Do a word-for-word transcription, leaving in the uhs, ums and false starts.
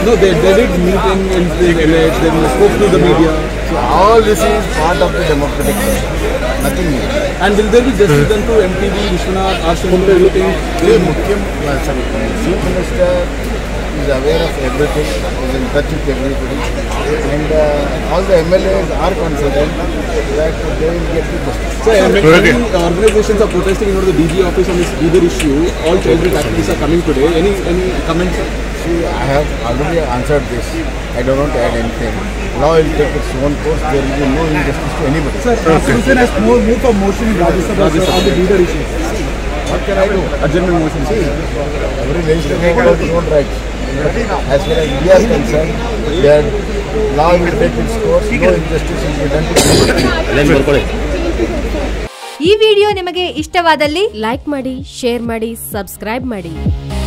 No, they, they did meet in, in the village, they spoke to the media. So all this is part of the democratic system. Nothing new. And will there be justice done to M T V, Vishwanath, R. Sundar, everything? The Mukhya, sorry, Chief Minister is aware of everything, is in touch with everybody, and uh, all the M L As are confident that they will get the justice. So, many organizations are protesting in order the D G office on this bigger issue. All child rape activists are coming today. Any any comments? See, I have already answered this. I don't want to add anything. Law will take its own course. There will be no injustice to anybody. Sir, Constitution has more moved for motion in Rajya Sabha on the leader issues. What can I do? Adjournment motion. See, every legislator has its own rights. As far as India is concerned, that law will take its course. No injustice will be done to anybody. ಈ video ನಿಮಗೆ ಇಷ್ಟವಾದಲ್ಲಿ like ಮಾಡಿ, share ಮಾಡಿ, subscribe ಮಾಡಿ.